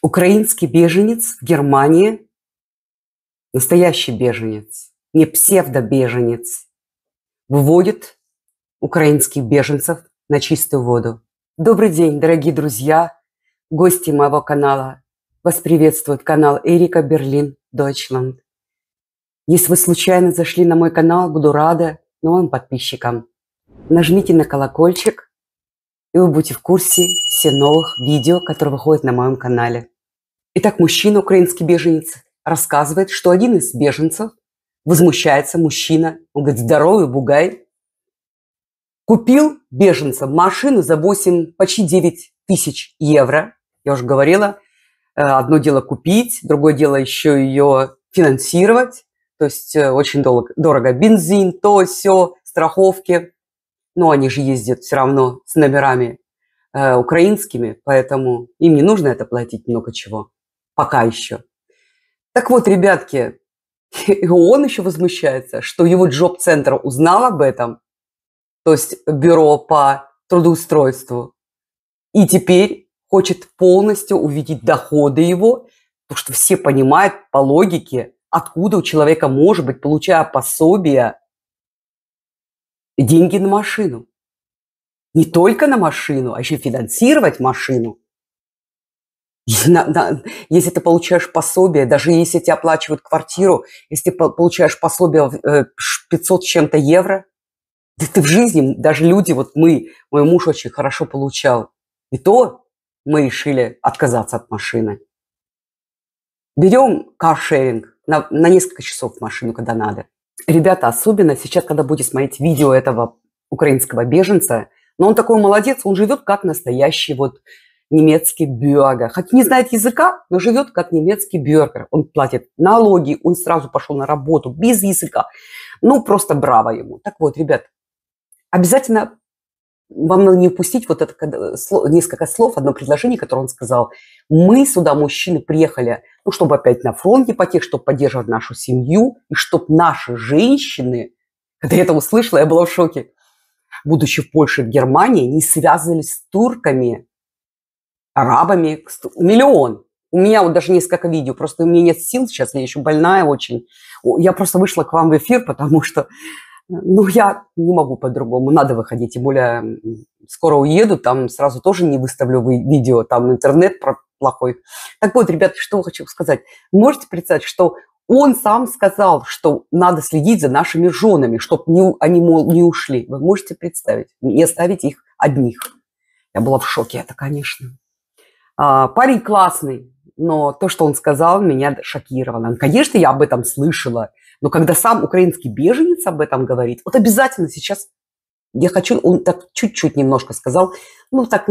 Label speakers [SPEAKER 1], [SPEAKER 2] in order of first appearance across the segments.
[SPEAKER 1] Украинский беженец в Германии, настоящий беженец, не псевдобеженец, выводит украинских беженцев на чистую воду. Добрый день, дорогие друзья, гости моего канала. Вас приветствует канал Эрика Берлин, Deutschland. Если вы случайно зашли на мой канал, буду рада новым подписчикам. Нажмите на колокольчик, и вы будете в курсе всех новых видео, которые выходят на моем канале. Итак, мужчина, украинский беженец, рассказывает, что один из беженцев возмущается, мужчина, он говорит, здоровый бугай, купил беженцам машину за почти 9 тысяч евро. Я уже говорила, одно дело купить, другое дело еще ее финансировать. То есть очень дорого. Бензин, то, сё, страховки. Но они же ездят все равно с номерами украинскими, поэтому им не нужно это платить много чего. Пока еще. Так вот, ребятки, он еще возмущается, что его джоб-центр узнал об этом, то есть бюро по трудоустройству, и теперь хочет полностью увидеть доходы его, потому что все понимают по логике, откуда у человека может быть, получая пособие, деньги на машину. Не только на машину, а еще финансировать машину. Если ты получаешь пособие, даже если тебе оплачивают квартиру, если ты получаешь пособие 500 с чем-то евро, да ты в жизни, даже люди, вот мой муж очень хорошо получал, и то мы решили отказаться от машины. Берем каршеринг на несколько часов машину, когда надо. Ребята, особенно сейчас, когда будете смотреть видео этого украинского беженца, но он такой молодец, он живет как настоящий вот немецкий бюргер. Хоть не знает языка, но живет как немецкий бюргер. Он платит налоги, он сразу пошел на работу без языка. Ну, просто браво ему. Так вот, ребят, обязательно вам надо не упустить вот это несколько слов, одно предложение, которое он сказал. Мы сюда, мужчины, приехали, ну, чтобы опять на фронте пойти, чтобы поддерживать нашу семью, и чтобы наши женщины, когда я это услышала, я была в шоке, будучи в Польше, в Германии, не связывались с турками, арабами, миллион. У меня вот даже несколько видео, просто у меня нет сил сейчас, я еще больная очень. Я просто вышла к вам в эфир, потому что, ну, я не могу по-другому, надо выходить. Тем более, скоро уеду, там сразу тоже не выставлю видео, там интернет плохой. Так вот, ребята, что хочу сказать. Можете представить, что он сам сказал, что надо следить за нашими женами, чтобы они, мол, не ушли. Вы можете представить? Не оставить их одних. Я была в шоке, это, конечно. Парень классный, но то, что он сказал, меня шокировало. Конечно, я об этом слышала, но когда сам украинский беженец об этом говорит, вот обязательно сейчас я хочу, он так чуть-чуть немножко сказал, ну так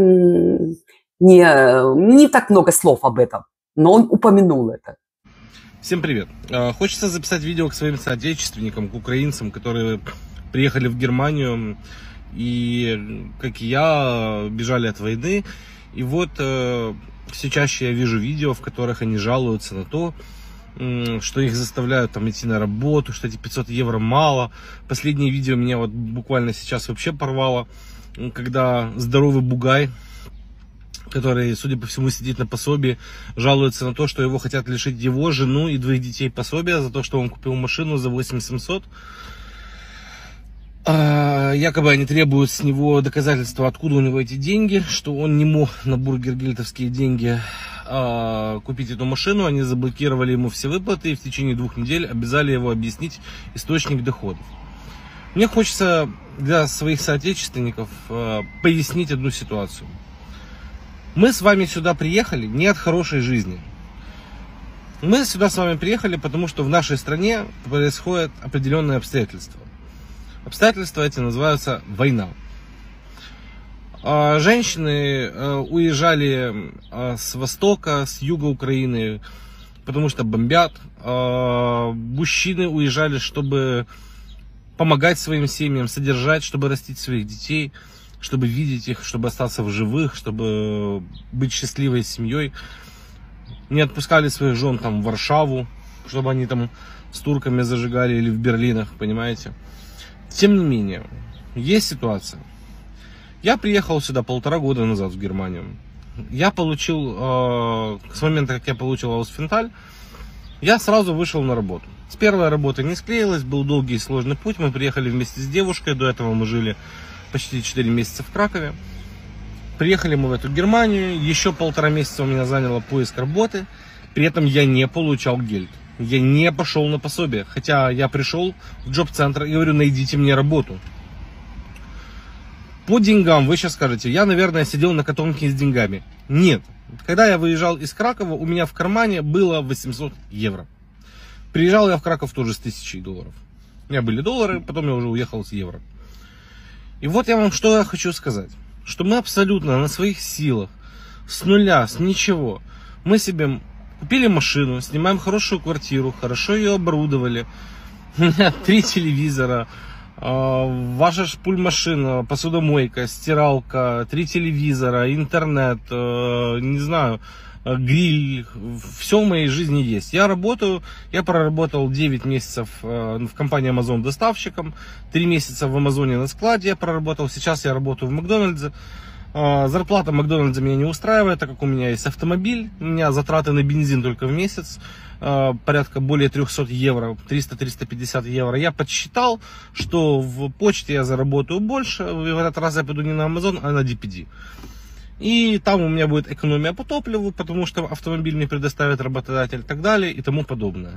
[SPEAKER 1] не так много слов об этом, но он упомянул это.
[SPEAKER 2] Всем привет! Хочется записать видео к своим соотечественникам, к украинцам, которые приехали в Германию и, как и я, бежали от войны. И вот все чаще я вижу видео, в которых они жалуются на то, что их заставляют там идти на работу, что эти 500 евро мало. Последнее видео меня вот буквально сейчас вообще порвало, когда здоровый бугай, который, судя по всему, сидит на пособии, жалуется на то, что его хотят лишить его, жену и 2 детей пособия за то, что он купил машину за 8700. Якобы они требуют с него доказательства, откуда у него эти деньги, что он не мог на бургергельтовские деньги купить эту машину. Они заблокировали ему все выплаты и в течение 2 недель обязали его объяснить источник доходов. Мне хочется для своих соотечественников пояснить одну ситуацию. Мы с вами сюда приехали не от хорошей жизни. Мы сюда с вами приехали, потому что в нашей стране происходят определенные обстоятельства. Обстоятельства эти называются война. Женщины уезжали с востока, с юга Украины, потому что бомбят. Мужчины уезжали, чтобы помогать своим семьям, содержать, чтобы растить своих детей, чтобы видеть их, чтобы остаться в живых, чтобы быть счастливой семьей. Не отпускали своих жен там в Варшаву, чтобы они там с турками зажигали или в Берлинах, понимаете. Тем не менее, есть ситуация. Я приехал сюда 1,5 года назад в Германию. я получил, с момента, как я получил Аусфенталь, я сразу вышел на работу. С первой работы не склеилось, был долгий и сложный путь. Мы приехали вместе с девушкой, до этого мы жили почти 4 месяца в Кракове. Приехали мы в эту Германию, еще 1,5 месяца у меня заняло поиск работы. При этом я не получал гельд, я не пошел на пособие. Хотя я пришел в джоб-центр и говорю, найдите мне работу. По деньгам, вы сейчас скажете, я, наверное, сидел на котомке с деньгами. Нет. Когда я выезжал из Кракова, у меня в кармане было 800 евро. Приезжал я в Краков тоже с 1000 долларов. У меня были доллары, потом я уже уехал с евро. И вот я вам что я хочу сказать. Что мы абсолютно на своих силах, с нуля, с ничего. Мы себе купили машину, снимаем хорошую квартиру, хорошо ее оборудовали. У меня 3 телевизора. Ваша шпуль-машина, посудомойка, стиралка, 3 телевизора, интернет, не знаю, гриль, все в моей жизни есть. Я работаю, я проработал 9 месяцев в компании Amazon доставщиком, 3 месяца в Амазоне на складе я проработал, сейчас я работаю в Макдональдсе. Зарплата Макдональдса меня не устраивает, так как у меня есть автомобиль, у меня затраты на бензин только в месяц, порядка более 300 евро, 300-350 евро. Я подсчитал, что в почте я заработаю больше, в этот раз я пойду не на Amazon, а на DPD. И там у меня будет экономия по топливу, потому что автомобиль мне предоставит работодатель и так далее и тому подобное.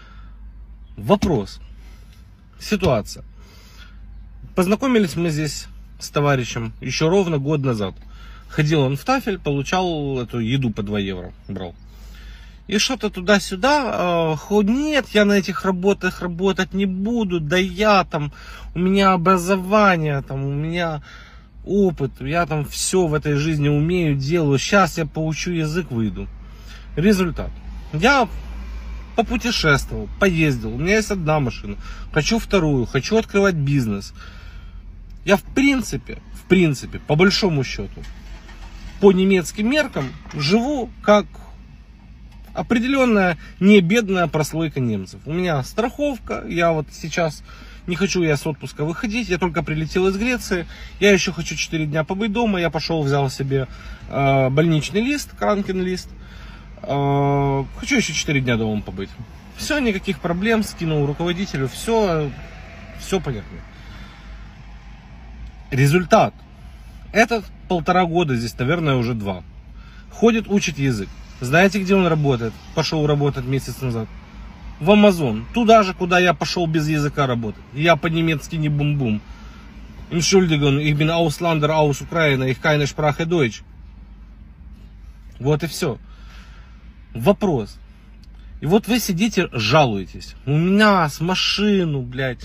[SPEAKER 2] Вопрос. Ситуация. Познакомились мы здесь с товарищем еще ровно год назад. Ходил он в Тафель, получал эту еду по 2 евро, брал. И что-то туда-сюда, нет, я на этих работах работать не буду, да я там, у меня образование, там, у меня опыт, я там все в этой жизни умею, делаю, сейчас я поучу язык, выйду. Результат. Я попутешествовал, поездил, у меня есть 1 машина, хочу 2, хочу открывать бизнес. Я в принципе, по большому счету, по немецким меркам, живу как определенная не бедная прослойка немцев. У меня страховка, я вот сейчас не хочу я с отпуска выходить, я только прилетел из Греции, я еще хочу 4 дня побыть дома, я пошел взял себе больничный лист, кранкен-лист, хочу еще 4 дня дома побыть. Все, никаких проблем, скинул руководителю, все понятно. Результат. Этот 1,5 года, здесь, наверное, уже 2. Ходит, учит язык. Знаете, где он работает? Пошел работать месяц назад. В Amazon. Туда же, куда я пошел без языка работать. Я по-немецки не бум-бум. Entschuldigung, ich bin Ausländer aus Ukraine, ich keine Sprache Deutsch. Вот и все. Вопрос. И вот вы сидите, жалуетесь. У меня с машину, блядь,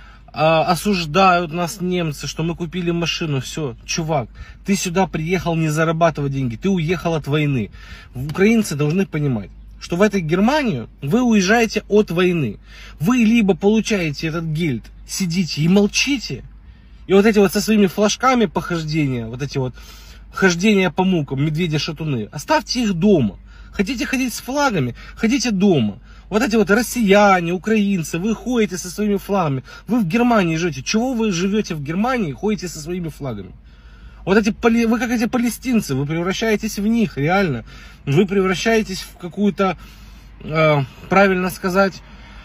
[SPEAKER 2] осуждают нас немцы, что мы купили машину. Все, чувак, ты сюда приехал не зарабатывать деньги, ты уехал от войны. Украинцы должны понимать, что в этой Германию вы уезжаете от войны. Вы либо получаете этот гельд, сидите и молчите, и вот эти вот со своими флажками похождения, вот эти вот хождения по мукам, медведи-шатуны, оставьте их дома. Хотите ходить с флагами, ходите дома. Вот эти вот россияне, украинцы, вы ходите со своими флагами. Вы в Германии живете. Чего вы живете в Германии и ходите со своими флагами? Вот эти, вы как эти палестинцы, вы превращаетесь в них, реально. Вы превращаетесь в какую-то, правильно сказать,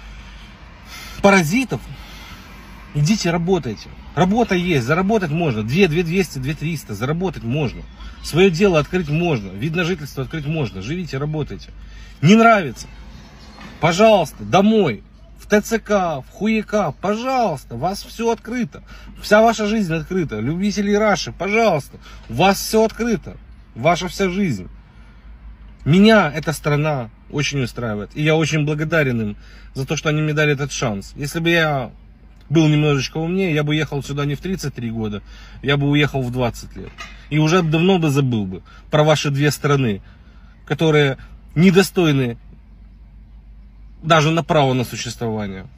[SPEAKER 2] паразитов. Идите работайте. Работа есть, заработать можно. 2200, 2300, заработать можно. Свое дело открыть можно. Вид на жительство открыть можно. Живите, работайте. Не нравится? Пожалуйста, домой, в ТЦК, в хуяка, пожалуйста, у вас все открыто. Вся ваша жизнь открыта. Любители Раши, пожалуйста, у вас все открыто. Ваша вся жизнь. Меня эта страна очень устраивает. И я очень благодарен им за то, что они мне дали этот шанс. Если бы я был немножечко умнее, я бы ехал сюда не в 33 года, я бы уехал в 20 лет. И уже давно бы забыл бы про ваши 2 страны, которые недостойны даже на право на существование.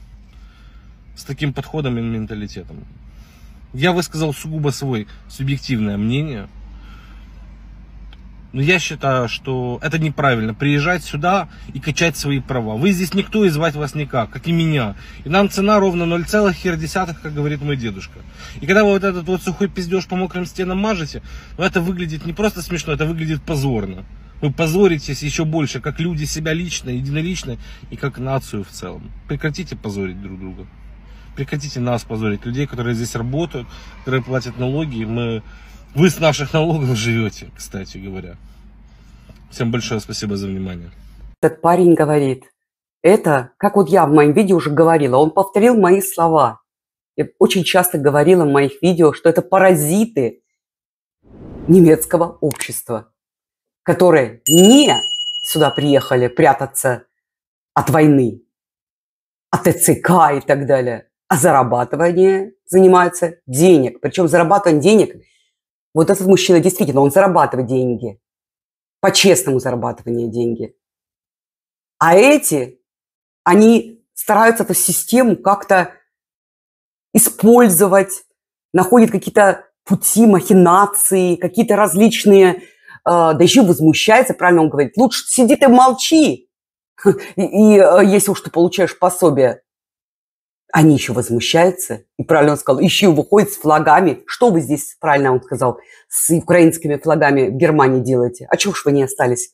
[SPEAKER 2] С таким подходом и менталитетом. Я высказал сугубо свой субъективное мнение. Но я считаю, что это неправильно, приезжать сюда и качать свои права. Вы здесь никто, и звать вас никак, как и меня. И нам цена ровно 0,1, как говорит мой дедушка. И когда вы вот этот вот сухой пиздеж по мокрым стенам мажете, ну это выглядит не просто смешно, это выглядит позорно. Вы позоритесь еще больше, как люди себя лично, единолично и как нацию в целом. Прекратите позорить друг друга. Прекратите нас позорить, людей, которые здесь работают, которые платят налоги. Вы с наших налогов живете, кстати говоря. Всем большое спасибо за внимание.
[SPEAKER 1] Этот парень говорит, это, как вот я в моем видео уже говорила, он повторил мои слова. Я очень часто говорила в моих видео, что это паразиты немецкого общества, которые не сюда приехали прятаться от войны, от ТЦК и так далее, а зарабатывание занимаются денег. Причем зарабатывание денег, вот этот мужчина действительно, он зарабатывает деньги, по-честному зарабатывание деньги. А эти, они стараются эту систему как-то использовать, находят какие-то пути, махинации, какие-то различные, да еще возмущается, правильно он говорит, лучше сиди ты молчи, и если уж ты получаешь пособие. Они еще возмущаются, и правильно он сказал, еще выходит с флагами. Что вы здесь, правильно он сказал, с украинскими флагами в Германии делаете? А чего ж вы не остались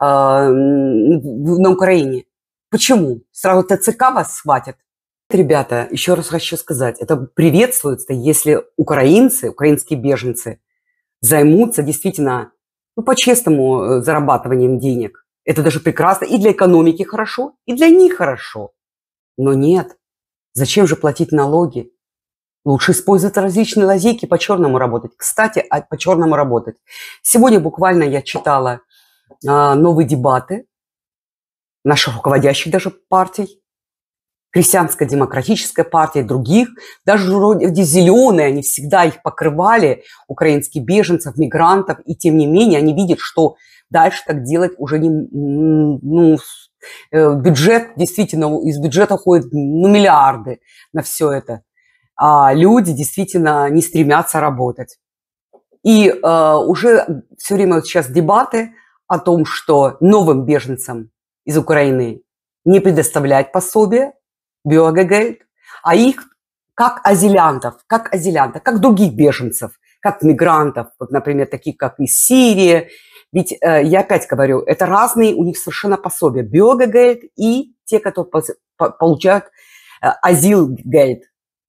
[SPEAKER 1] на Украине? Почему? Сразу ТЦК вас схватят? Ребята, еще раз хочу сказать, это приветствуется, если украинцы, украинские беженцы займутся действительно, ну, по-честному зарабатыванием денег. Это даже прекрасно и для экономики хорошо, и для них хорошо. Но нет. Зачем же платить налоги? Лучше использовать различные лазейки по-черному работать. Кстати, по-черному работать. Сегодня буквально я читала новые дебаты наших руководящих даже партий, Христианско-демократической партии, других, даже вроде зеленые, они всегда их покрывали, украинских беженцев, мигрантов, и тем не менее они видят, что дальше так делать уже не... Ну, бюджет, действительно, из бюджета уходят миллиарды на все это. А люди действительно не стремятся работать. И уже все время вот сейчас дебаты о том, что новым беженцам из Украины не предоставлять пособие, Bürgergeld, а их как азилянтов, как других беженцев, как мигрантов, вот, например, таких как из Сирии. Ведь, я опять говорю, это разные у них совершенно пособия. Bürgergeld и те, которые получают Asylgeld,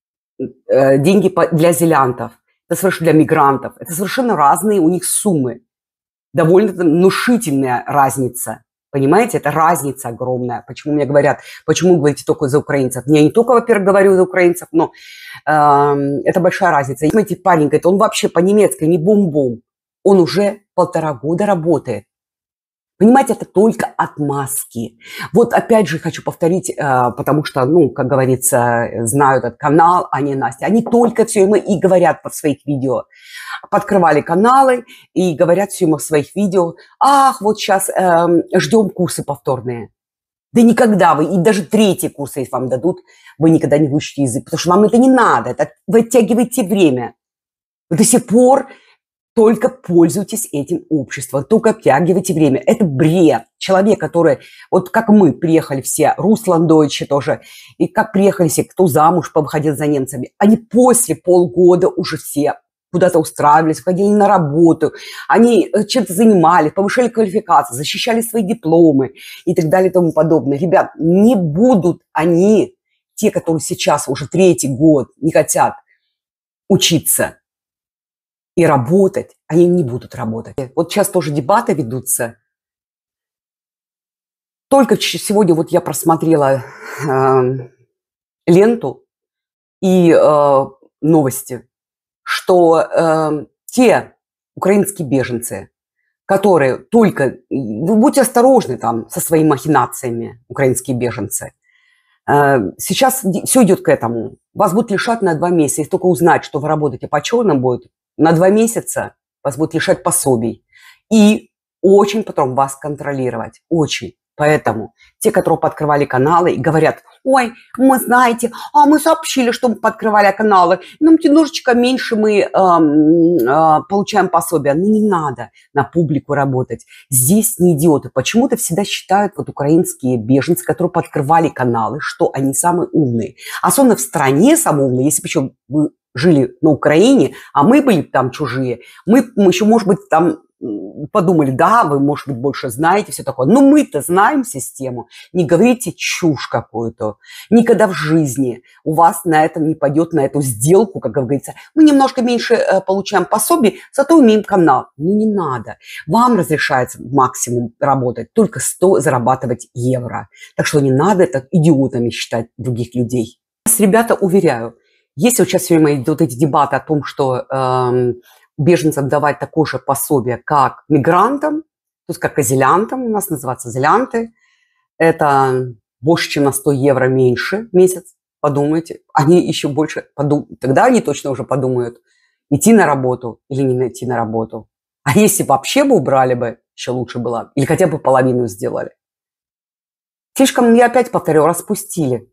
[SPEAKER 1] деньги для азилянтов, это совершенно для мигрантов. Это совершенно разные у них суммы. Довольно внушительная разница. Понимаете, это разница огромная. Почему мне говорят, почему вы говорите только за украинцев? Я не только, во-первых, говорю за украинцев, но это большая разница. Понимаете, парень говорит, он вообще по-немецки не бум-бум. Он уже 1,5 года работает. Понимаете, это только отмазки. Вот опять же хочу повторить, потому что, ну, как говорится, знаю этот канал, Аня и Настя. Они только все время и говорят в своих видео. Подкрывали каналы и говорят все время в своих видео. Ах, вот сейчас ждем курсы повторные. Да никогда вы, и даже 3-й курс, если вам дадут, вы никогда не выучите язык, потому что вам это не надо. Это вы оттягиваете время. Вы до сих пор только пользуйтесь этим обществом, только оттягивайте время. Это бред. Человек, который, вот как мы приехали все, русландойчи тоже, и как приехали все, кто замуж повыходил за немцами, они после полгода уже все куда-то устраивались, ходили на работу, они чем-то занимались, повышали квалификацию, защищали свои дипломы и так далее и тому подобное. Ребят, не будут они, те, которые сейчас уже 3-й год не хотят учиться и работать, они не будут работать. Вот сейчас тоже дебаты ведутся. Только сегодня вот я просмотрела ленту и новости, что те украинские беженцы, которые только... Вы будьте осторожны там со своими махинациями, украинские беженцы. Сейчас все идет к этому. Вас будут лишать на 2 месяца. Если только узнать, что вы работаете по черным, будет на 2 месяца вас будут лишать пособий. И очень потом вас контролировать. Очень. Поэтому те, которые подкрывали каналы и говорят: ой, мы, знаете, мы сообщили, что мы подкрывали каналы, нам немножечко меньше мы получаем пособия. Ну, не надо на публику работать. Здесь не идиоты. Почему-то всегда считают вот украинские беженцы, которые подкрывали каналы, что они самые умные. Особенно в стране самые умные, если причем вы жили на Украине, а мы были там чужие, мы еще, может быть, там подумали: да, вы, может быть, больше знаете, все такое. Но мы-то знаем систему. Не говорите чушь какую-то. Никогда в жизни у вас на это не пойдет, на эту сделку, как говорится. Мы немножко меньше получаем пособий, зато имеем канал. Ну, не надо. Вам разрешается максимум работать только 100 зарабатывать евро. Так что не надо так идиотами считать других людей. Ребята, уверяю, если вот сейчас все время идут эти дебаты о том, что беженцам давать такое же пособие, как мигрантам, то есть как азилянтам, у нас называются азилянты, это больше, чем на 100 евро меньше в месяц, подумайте, они еще больше подумают, тогда они точно уже подумают, идти на работу или не идти на работу. А если вообще бы убрали бы, еще лучше было, или хотя бы половину сделали. Слишком, я опять повторю, распустили.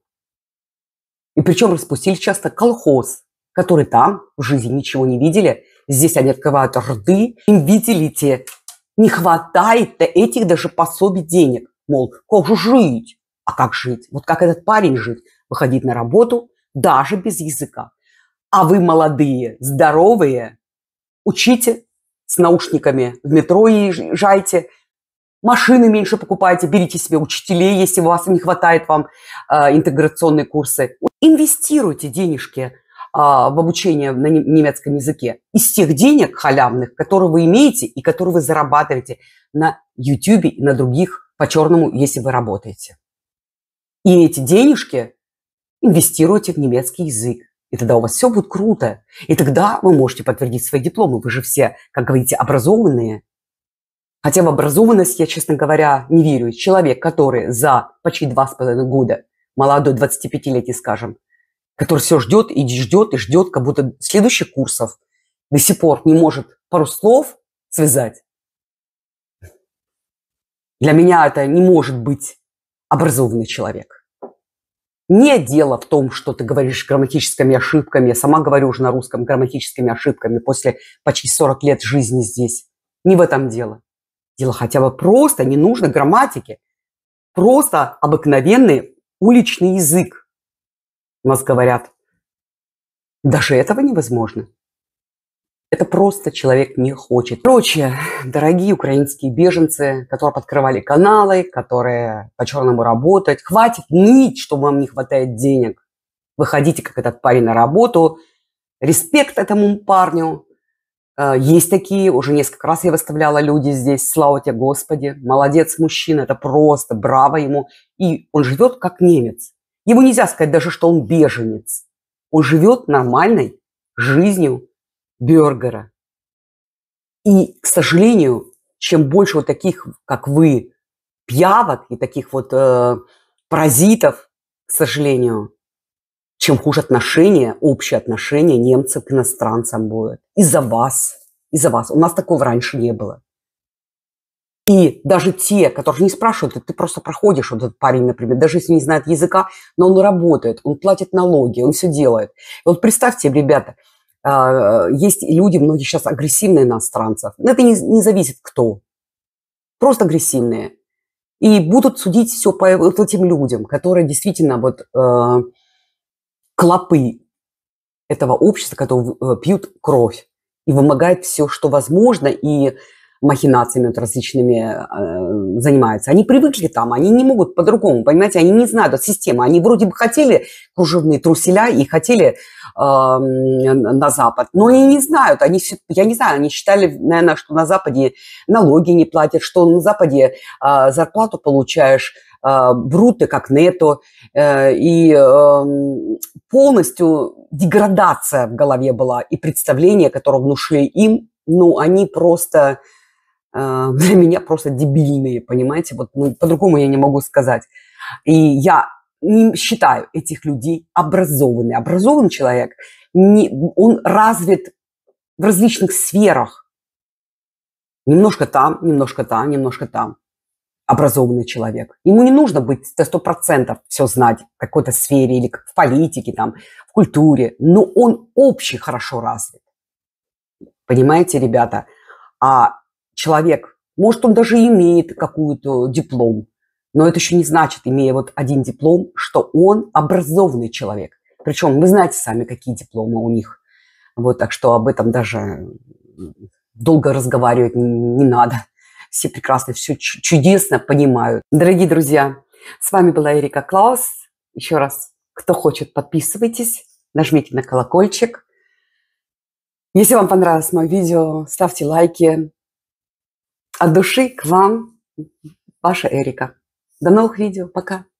[SPEAKER 1] И причем распустили часто колхоз, который там в жизни ничего не видели. Здесь они открывают рты, им, видите, не хватает этих даже пособий денег. Мол, как же жить? А как жить? Вот как этот парень жить? Выходить на работу даже без языка. А вы молодые, здоровые, учите с наушниками, в метро езжайте, машины меньше покупайте, берите себе учителей, если у вас не хватает вам интеграционные курсы. Инвестируйте денежки в обучение на немецком языке из тех денег халявных, которые вы имеете и которые вы зарабатываете на YouTube и на других по-черному, если вы работаете. И эти денежки инвестируйте в немецкий язык. И тогда у вас все будет круто. И тогда вы можете подтвердить свои дипломы. Вы же все, как говорите, образованные. Хотя в образованность я, честно говоря, не верю. Человек, который за почти 2,5 года, молодой, 25-летний, скажем, который все ждет, как будто следующих курсов до сих пор не может пару слов связать. Для меня это не может быть образованный человек. Не дело в том, что ты говоришь грамматическими ошибками. Я сама говорю уже на русском грамматическими ошибками после почти 40 лет жизни здесь. Не в этом дело. Дело хотя бы просто, не нужно грамматики. Просто обыкновенный уличный язык. У нас говорят, даже этого невозможно. Это просто человек не хочет. Короче, дорогие украинские беженцы, которые подкрывали каналы, которые по-черному работают, хватит ныть, что вам не хватает денег. Выходите, как этот парень, на работу. Респект этому парню. Есть такие, уже несколько раз я выставляла люди здесь. Слава тебе, Господи. Молодец мужчина, это просто браво ему. И он живет как немец. Ему нельзя сказать даже, что он беженец. Он живет нормальной жизнью бюргера. И, к сожалению, чем больше вот таких, как вы, пиявок и таких вот паразитов, к сожалению, чем хуже отношения, общее отношение немцев к иностранцам будет. Из-за вас. Из-за вас. У нас такого раньше не было. И даже те, которые не спрашивают, ты просто проходишь, вот этот парень, например, даже если не знает языка, но он работает, он платит налоги, он все делает. И вот представьте, ребята, есть люди, многие сейчас агрессивные иностранцев. Это не зависит кто. Просто агрессивные. И будут судить все по вот этим людям, которые действительно вот клопы этого общества, которые пьют кровь и вымогают все, что возможно, и махинациями вот различными занимаются. Они привыкли там, они не могут по-другому, понимаете, они не знают от системы. Они вроде бы хотели кружевные труселя и хотели на Запад, но они не знают, я не знаю, они считали, наверное, что на Западе налоги не платят, что на Западе зарплату получаешь бруто, как нетто, и полностью деградация в голове была, и представление, которое внушили им, ну, они просто, для меня просто дебильные, понимаете, вот, ну, по-другому я не могу сказать. И я не считаю этих людей образованными. Образованный человек, он развит в различных сферах. Немножко там, немножко там, немножко там. образованный человек. Ему не нужно быть до 100% все знать в какой-то сфере или в политике, там, в культуре, но он общий хорошо развит. Понимаете, ребята? А человек, может, он даже имеет какую-то диплом, но это еще не значит, имея вот один диплом, что он образованный человек. Причем вы знаете сами, какие дипломы у них. Вот, так что об этом даже долго разговаривать не надо. Все прекрасно, все чудесно понимают. Дорогие друзья, с вами была Эрика Клаус. Еще раз, кто хочет, подписывайтесь, нажмите на колокольчик. Если вам понравилось мое видео, ставьте лайки. От души к вам, ваша Эрика. До новых видео. Пока.